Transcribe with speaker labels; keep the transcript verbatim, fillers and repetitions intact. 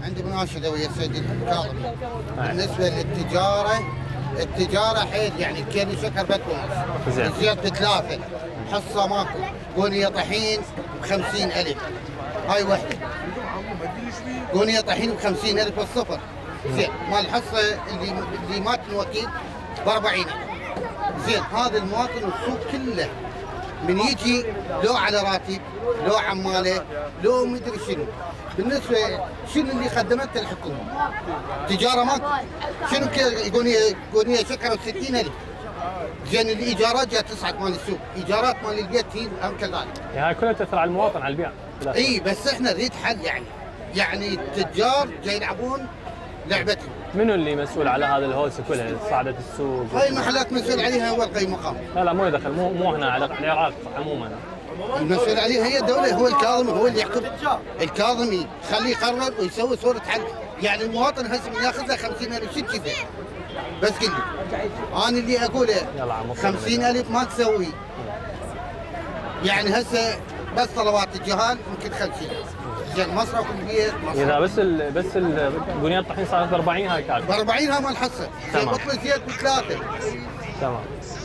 Speaker 1: عندي مناشده ويا سيدي الكاظم. بالنسبه للتجاره، التجاره حيل يعني كيلو شكر بتونس الزيت بثلاثه، حصه ماكو، قونيه طحين ب خمسين ألف، هاي وحده. قونيه طحين ب خمسين ألف الصفر. زين، مال الحصه اللي اللي مات الوكيل ب أربعين ألف. زين، هذا المواطن والسوق كله من يجي لو على راتب، لو عماله، لو مدري شنو. بالنسبه شنو اللي خدمته الحكومه؟ تجاره ماكو. شنو قونيه قونيه شكر ب ستين ألف. زين، الايجارات جايه تصعد مال السوق، ايجارات مال البيت هي هم كذلك.
Speaker 2: يعني هاي كلها تاثر على المواطن على البيع.
Speaker 1: اي بس احنا نريد حل يعني. يعني التجار جاي يلعبون لعبتهم.
Speaker 2: منو اللي مسؤول على هذا الهوسه كلها صعدت السوق؟
Speaker 1: هاي المحلات مسؤول عليها هو القيم مقام.
Speaker 2: لا لا مو يدخل، مو مو هنا على العراق عموما.
Speaker 1: المسؤول عليها هي الدوله، هو الكاظم هو اللي يحكم. الكاظم يخليه يقرر ويسوي صوره حل. يعني المواطن هسه من ياخذ له خمسين ألف شو كذا؟ بس قل لي انا اللي اقوله خمسين ألف ما تسوي. يعني هسه بس طلبات الجهال يمكن خمسين. زين، مصرف البيت
Speaker 2: اذا بس ال بس القونيه الطحين صارت ب أربعين هاي كافيه.
Speaker 1: ب أربعين هاي ما الحصه. زين، بطل زيت بثلاثه.
Speaker 2: تمام.